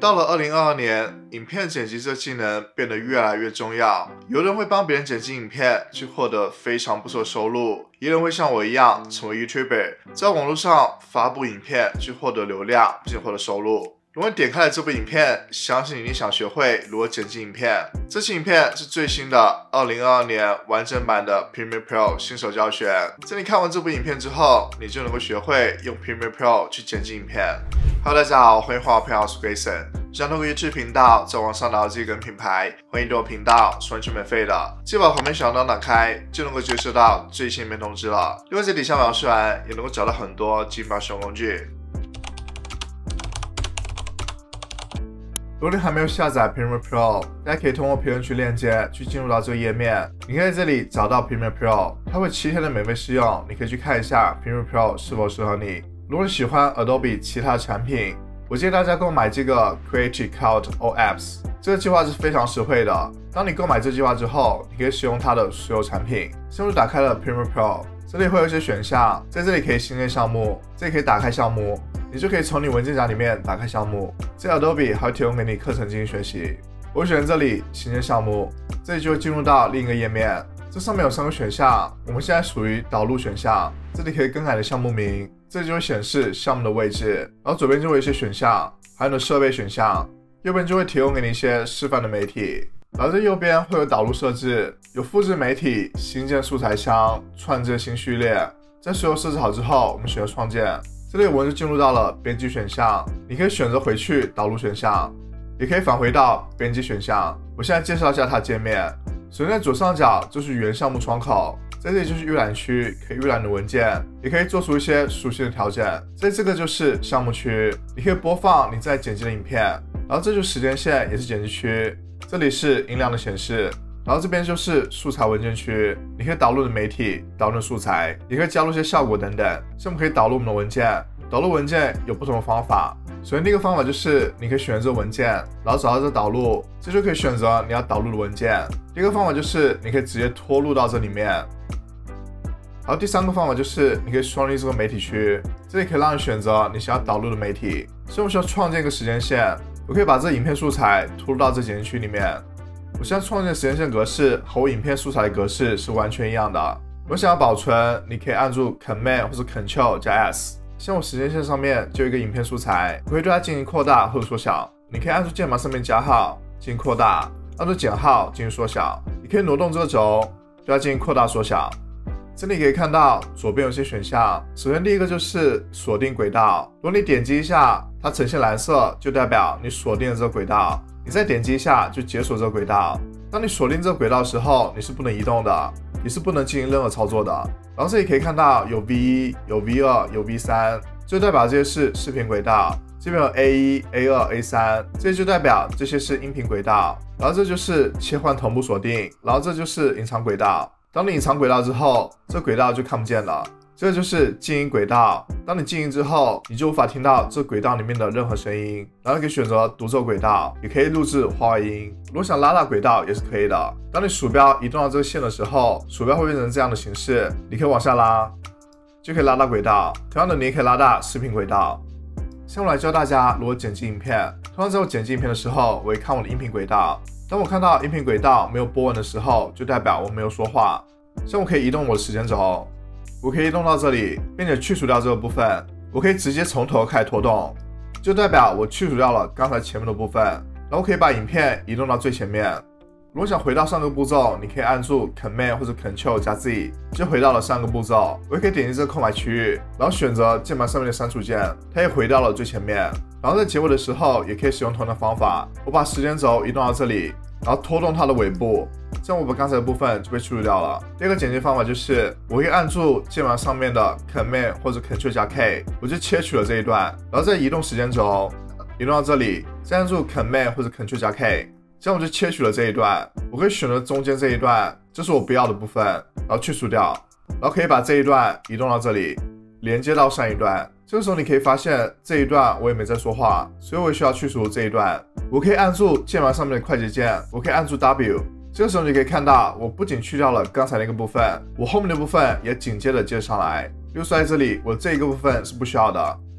到了2022年，影片剪辑这技能变得越来越重要。有人会帮别人剪辑影片，去获得非常不错的收入；也有人会像我一样成为 YouTuber， 在网络上发布影片，去获得流量，并且获得收入。如果你点开了这部影片，相信你想学会如何剪辑影片。这期影片是最新的2022年完整版的 Premiere Pro 新手教学。在你看完这部影片之后，你就能够学会用 Premiere Pro 去剪辑影片。Hello， 大家好，欢迎回到我是 Grayson。想通过 YouTube 频道在网上打造自己个人品牌，欢迎订阅频道，是完全免费的。记得把旁边小灯打开，就能够接收到最新影片通知了。另外在底下描述栏也能够找到很多基本使用工具。如果你还没有下载 Premiere Pro， 大家可以通过评论区链接去进入到这个页面。你可以在这里找到 Premiere Pro， 它会7天的免费试用，你可以去看一下 Premiere Pro 是否适合你。如果你喜欢 Adobe 其他的产品，我建议大家购买这个 Creative Cloud All Apps， 这个计划是非常实惠的。当你购买这计划之后，你可以使用它的所有产品。先打开了 Premiere Pro， 这里会有一些选项，在这里可以新建项目，这里可以打开项目。你就可以从你文件夹里面打开项目，这 Adobe 还会提供给你课程进行学习。我选这里新建项目，这里就会进入到另一个页面。这上面有3个选项，我们现在属于导入选项，这里可以更改的项目名，这里就会显示项目的位置，然后左边就会有一些选项，还有你的设备选项，右边就会提供给你一些示范的媒体，然后这右边会有导入设置，有复制媒体、新建素材箱、创建新序列。在所有设置好之后，我们选择创建。这里我们就进入到了编辑选项，你可以选择回去导入选项，也可以返回到编辑选项。我现在介绍一下它的界面。首先在左上角就是原项目窗口，在这里就是预览区，可以预览你的文件，也可以做出一些属性的调整。在这个就是项目区，你可以播放你在剪辑的影片，然后这就是时间线，也是剪辑区。这里是音量的显示。然后这边就是素材文件区，你可以导入的媒体、导入的素材，也可以加入一些效果等等。所以我们可以导入我们的文件，导入文件有不同的方法。首先第一个方法就是你可以选择文件，然后找到这导入，这就可以选择你要导入的文件。第二个方法就是你可以直接拖入到这里面。然后第3个方法就是你可以双立这个媒体区，这里可以让你选择你想要导入的媒体。所以我们需要创建一个时间线，我可以把这影片素材拖入到这剪辑区里面。我现在创建的时间线格式和我影片素材的格式是完全一样的。我想要保存，你可以按住 Command 或者 Ctrl 加 S。像我时间线上面就有一个影片素材，我可以对它进行扩大或者缩小。你可以按住键盘上面加号进行扩大，按住减号进行缩小。你可以挪动这个轴，对它进行扩大缩小。这里可以看到左边有些选项，首先第一个就是锁定轨道，如果你点击一下，它呈现蓝色，就代表你锁定了这个轨道。你再点击一下就解锁这个轨道。当你锁定这个轨道的时候，你是不能移动的，你是不能进行任何操作的。然后这里可以看到有 V1、有 V2、有 V3， 就代表这些是视频轨道。这边有 A1、A2、A3， 这些就代表这些是音频轨道。然后这就是切换同步锁定，然后这就是隐藏轨道。当你隐藏轨道之后，这轨道就看不见了。这就是静音轨道，当你静音之后，你就无法听到这轨道里面的任何声音。然后你可以选择独奏轨道，也可以录制话外音。如果想拉大轨道也是可以的。当你鼠标移动到这个线的时候，鼠标会变成这样的形式，你可以往下拉，就可以拉大轨道。同样的，你也可以拉大视频轨道。现在我来教大家如何剪辑影片。通常在我剪辑影片的时候，我会看我的音频轨道。当我看到音频轨道没有波纹的时候，就代表我没有说话。像我可以移动我的时间轴。我可以移动到这里，并且去除掉这个部分。我可以直接从头开始拖动，就代表我去除掉了刚才前面的部分。然后可以把影片移动到最前面。如果想回到上个步骤，你可以按住 Command 或者 Ctrl 加 Z， 就回到了上个步骤。我也可以点击这个空白区域，然后选择键盘上面的删除键，它也回到了最前面。然后在结尾的时候，也可以使用同样的方法，我把时间轴移动到这里，然后拖动它的尾部。这样我把刚才的部分就被去除掉了。第二个剪辑方法就是我可以按住键盘上面的 Command 或者 Ctrl 加 K， 我就切取了这一段，然后再移动时间轴，移动到这里，再按住 Command 或者 Ctrl 加 K， 这样我就切取了这一段。我可以选择中间这一段，这是我不要的部分，然后去除掉，然后可以把这一段移动到这里，连接到上一段。这个时候你可以发现这一段我也没在说话，所以我也需要去除这一段。我可以按住键盘上面的快捷键，我可以按住 W。这个时候你可以看到，我不仅去掉了刚才那个部分，我后面的部分也紧接着接上来。比如说在这里，我这一个部分是不需要的，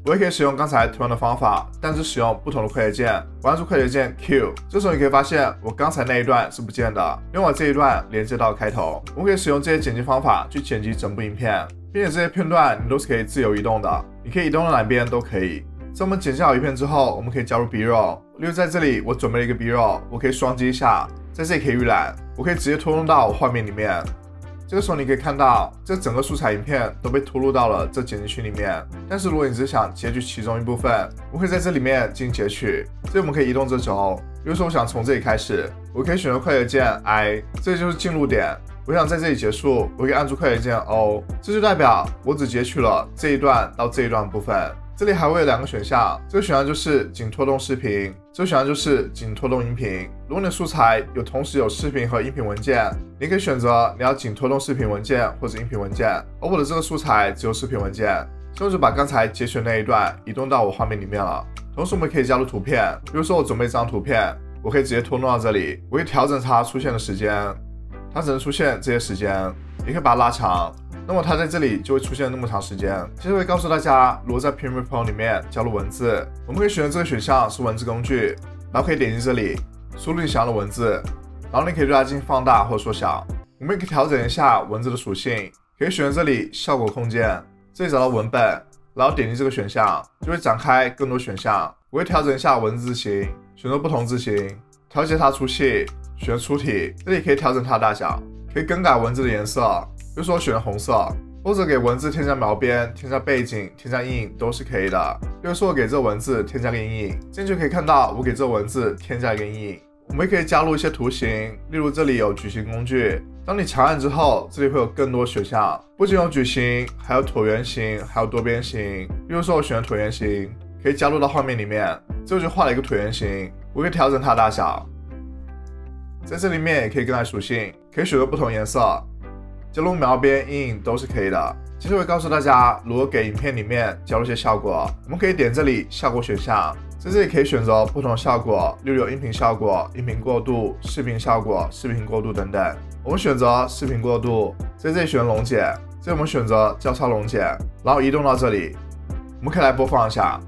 我也可以使用刚才同样的方法，但是使用不同的快捷键。我按住快捷键 Q， 这时候你可以发现我刚才那一段是不见的，因为我这一段连接到开头。我们可以使用这些剪辑方法去剪辑整部影片，并且这些片段你都是可以自由移动的，你可以移动到哪边都可以。在我们剪辑好影片之后，我们可以加入 B-roll， 例如在这里我准备了一个 B-roll， 我可以双击一下，在这里可以预览，我可以直接拖动到画面里面。这个时候你可以看到，这整个素材影片都被拖入到了这剪辑区里面。但是如果你只想截取其中一部分，我可以在这里面进行截取。这里我们可以移动这轴，比如说我想从这里开始，我可以选择快捷键 I， 这里就是进入点。我想在这里结束，我可以按住快捷键 O， 这就代表我只截取了这一段到这一段部分。这里还会有2个选项，这个选项就是仅拖动视频，这个选项就是仅拖动音频。如果你的素材同时有视频和音频文件，你可以选择你要仅拖动视频文件或者音频文件，而我的这个素材只有视频文件，所以我就把刚才截取的那一段移动到我画面里面了。同时我们可以加入图片，比如说我准备这张图片，我可以直接拖动到这里，我可以调整它出现的时间，它只能出现这些时间，你可以把它拉长。那么它在这里就会出现那么长时间。接着会告诉大家如何在 Premiere Pro 里面加入文字。我们可以选择这个选项是文字工具，然后可以点击这里，输入你想要的文字，然后你可以对它进行放大或缩小。我们也可以调整一下文字的属性，可以选择这里效果空间，这里找到文本，然后点击这个选项，就会展开更多选项。我会调整一下文字字型，选择不同字型，调节它粗细，选择粗体，这里可以调整它的大小，可以更改文字的颜色。比如说我选红色，或者给文字添加描边、添加背景、添加阴影都是可以的。比如说我给这个文字添加个阴影，这样就可以看到我给这个文字添加一个阴影。我们也可以加入一些图形，例如这里有矩形工具，当你强按之后，这里会有更多选项，不仅有矩形，还有椭圆形，还有多边形。比如说我选了椭圆形，可以加入到画面里面，这我就画了一个椭圆形，我可以调整它的大小。在这里面也可以更改属性，可以选择不同颜色。加入描边、阴影都是可以的。接着会告诉大家如何给影片里面加入一些效果。我们可以点这里效果选项，在这里可以选择不同的效果，例如有音频效果、音频过渡、视频效果、视频过渡等等。我们选择视频过渡，在这里选溶解，这里我们选择交叉溶解，然后移动到这里，我们可以来播放一下。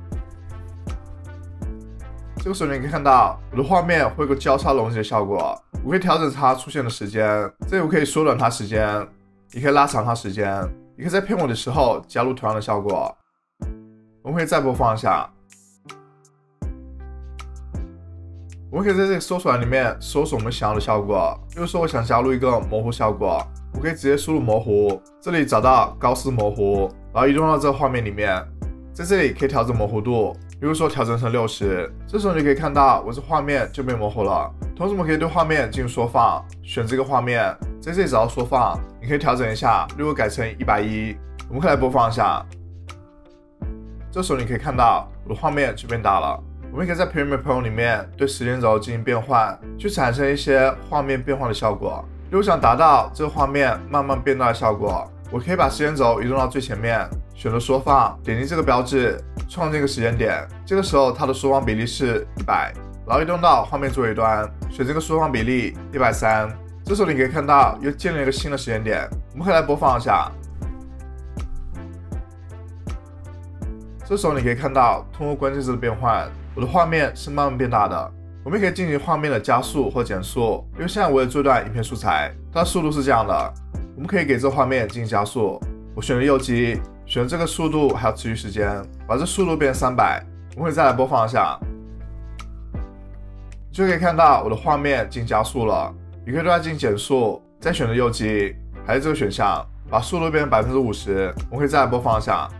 这个时候你可以看到我的画面会有个交叉溶解的效果，我可以调整它出现的时间，这里我可以缩短它时间，也可以拉长它时间，也可以在片尾的时候加入同样的效果。我们可以再播放一下，我们可以在这个搜索栏里面搜索我们想要的效果，比如说我想加入一个模糊效果，我可以直接输入模糊，这里找到高斯模糊，然后移动到这个画面里面，在这里可以调整模糊度，比如说调整成60，这时候你可以看到我这画面就被模糊了。同时我们可以对画面进行缩放，选这个画面，在这里找到缩放，你可以调整一下，例如改成110，我们可以来播放一下。这时候你可以看到我的画面就变大了。我们可以在 Premiere Pro 里面对时间轴进行变换，去产生一些画面变化的效果。如果想达到这个画面慢慢变大的效果，我可以把时间轴移动到最前面，选择缩放，点击这个标志，创建一个时间点。这个时候它的缩放比例是100，然后移动到画面最尾端，选这个缩放比例130。这时候你可以看到又建立了一个新的时间点，我们可以来播放一下。这时候你可以看到通过关键字的变换，我的画面是慢慢变大的。我们也可以进行画面的加速或减速，因为现在我有这段影片素材，它的速度是这样的，我们可以给这画面进行加速。我选择右击，选择这个速度还有持续时间，把这速度变成300。我们可以再来播放一下，就可以看到我的画面进行加速了。你可以对它进行减速，再选择右击，还是这个选项，把速度变成50%。我们可以再来播放一下。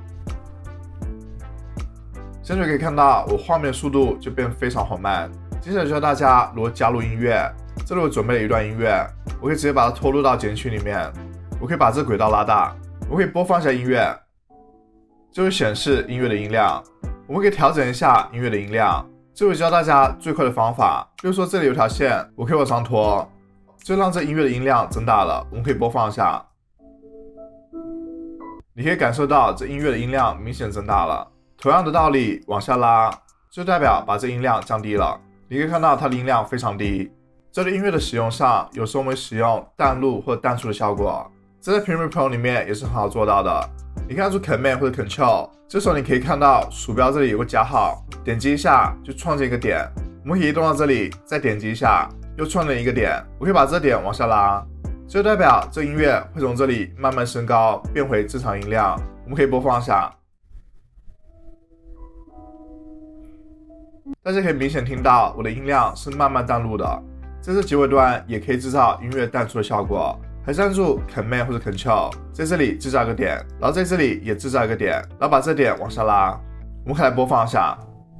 现在就可以看到我画面的速度就变得非常缓慢。接下来教大家如何加入音乐。这里我准备了一段音乐，我可以直接把它拖入到剪辑区里面。我可以把这个轨道拉大，我可以播放一下音乐，就会显示音乐的音量。我们可以调整一下音乐的音量。这里教大家最快的方法，比如说这里有条线，我可以往上拖，就让这音乐的音量增大了。我们可以播放一下，你可以感受到这音乐的音量明显增大了。同样的道理，往下拉，就代表把这音量降低了。你可以看到它的音量非常低。这类音乐的使用上，有时候我们使用淡录或淡出的效果， 这在 Premiere Pro 里面也是很好做到的。你可以按住 Command 或者 Control， 这时候你可以看到鼠标这里有个加号，点击一下就创建一个点。我们可以移动到这里，再点击一下，又创建一个点。我可以把这点往下拉，这就代表这音乐会从这里慢慢升高，变回正常音量。我们可以播放一下，大家可以明显听到我的音量是慢慢淡入的。在这结尾段也可以制造音乐淡出的效果。还是按住 Command 或者 Control， 在这里制造一个点，然后在这里也制造一个点，然后把这点往下拉。我们可以来播放一下。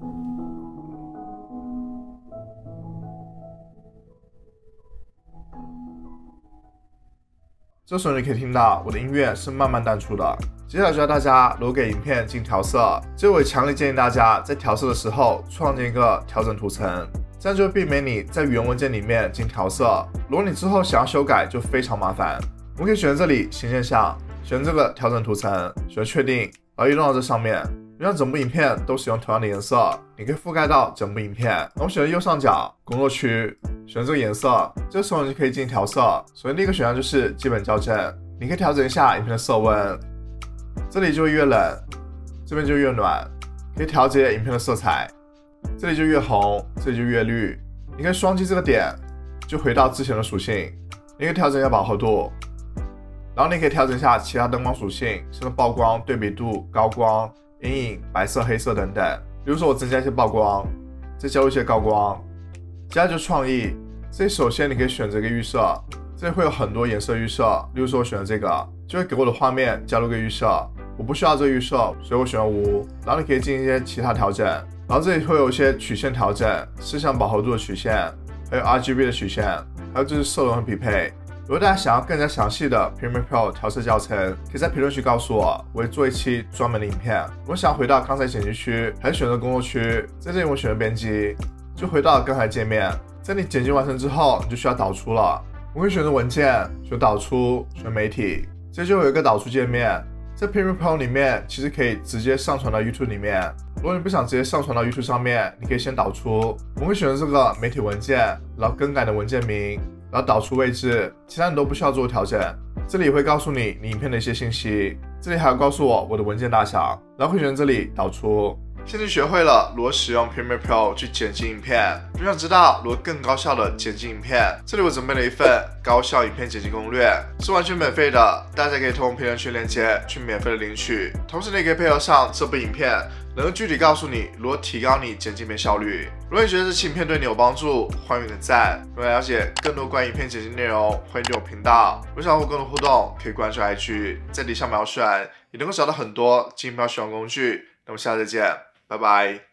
这时候你可以听到我的音乐是慢慢淡出的。接下来教大家如何给影片进调色，这我也强烈建议大家在调色的时候创建一个调整图层。这样就会避免你在原文件里面进调色，如果你之后想要修改就非常麻烦。我们可以选择这里形现像，选这个调整图层，选确定，然后移动到这上面，让整部影片都使用同样的颜色，你可以覆盖到整部影片。我们选择右上角工作区，选这个颜色，这时候你就可以进行调色。首先第一个选项就是基本校正，你可以调整一下影片的色温，这里就会越冷，这边就越暖，可以调节影片的色彩。这里就越红，这里就越绿。你可以双击这个点，就回到之前的属性。你可以调整一下饱和度，然后你可以调整一下其他灯光属性，像是曝光、对比度、高光、阴影、白色、黑色等等。比如说我增加一些曝光，再加入一些高光。接下来就创意，这里首先你可以选择一个预设，这里会有很多颜色预设。例如说我选了这个，就会给我的画面加入一个预设。我不需要这个预设，所以我选了无。然后你可以进行一些其他调整。然后这里会有一些曲线调整，视像饱和度的曲线，还有 RGB 的曲线，还有就是色容和匹配。如果大家想要更加详细的 Premiere Pro 调色教程，可以在评论区告诉我，我会做一期专门的影片。如果想回到刚才剪辑区，还是选择工作区，在这里我选择编辑，就回到刚才界面。在你剪辑完成之后，你就需要导出了。我会选择文件，选导出，选媒体，这就有一个导出界面。在 Premiere Pro 里面，其实可以直接上传到 YouTube 里面。如果你不想直接上传到 YouTube 上面，你可以先导出。我们会选择这个媒体文件，然后更改的文件名，然后导出位置，其他你都不需要做调整。这里会告诉你影片的一些信息，这里还要告诉我的文件大小，然后会选择这里导出。现在学会了如何使用 Premiere Pro 去剪辑影片，如果想知道如何更高效的剪辑影片，这里我准备了一份高效影片剪辑攻略，是完全免费的，大家可以通过评论区链接去免费的领取。同时你也可以配合上这部影片，能够具体告诉你如何提高你剪辑影片效率。如果你觉得这期影片对你有帮助，欢迎点赞。如果了解更多关于影片剪辑内容，欢迎订阅我频道。如果想和我更多互动，可以关注 IG， 在底下描述栏也能够找到很多精标使用工具。那我们下次再见。拜拜。